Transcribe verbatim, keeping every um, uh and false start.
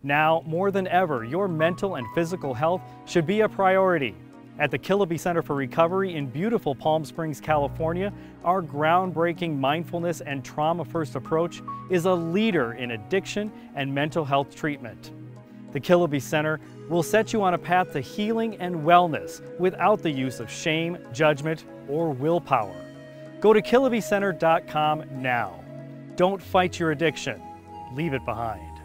Now, more than ever, your mental and physical health should be a priority. At the Kiloby Center for Recovery in beautiful Palm Springs, California, our groundbreaking mindfulness and trauma-first approach is a leader in addiction and mental health treatment. The Kiloby Center will set you on a path to healing and wellness without the use of shame, judgment, or willpower. Go to kiloby center dot com now. Don't fight your addiction. Leave it behind.